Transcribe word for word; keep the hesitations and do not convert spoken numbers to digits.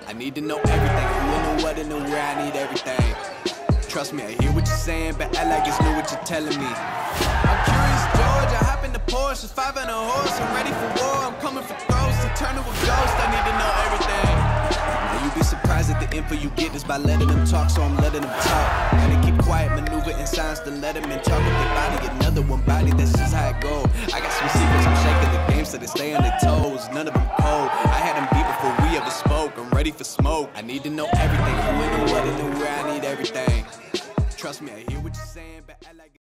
I need to know everything, who and the what and the where, I need everything. Trust me, I hear what you're saying, but act like it's new what you're telling me. I'm curious, George, I hop in the Porsche, five on a horse, I'm ready for war, I'm coming for throats, to turn to a ghost, I need to know everything. Now you'd be surprised at the info you get is by letting them talk, so I'm letting them talk. And they keep quiet, maneuver in silence to let them in, talk with their body, another one body, that's just how it go. I got some secrets, I'm shaking the game so they stay on their toes, none of them cold. I had them beat before we ever spoke, I'm ready for smoke. I need to know everything, who and the what and the where, I need everything. Trust me, I hear what you're saying, but I like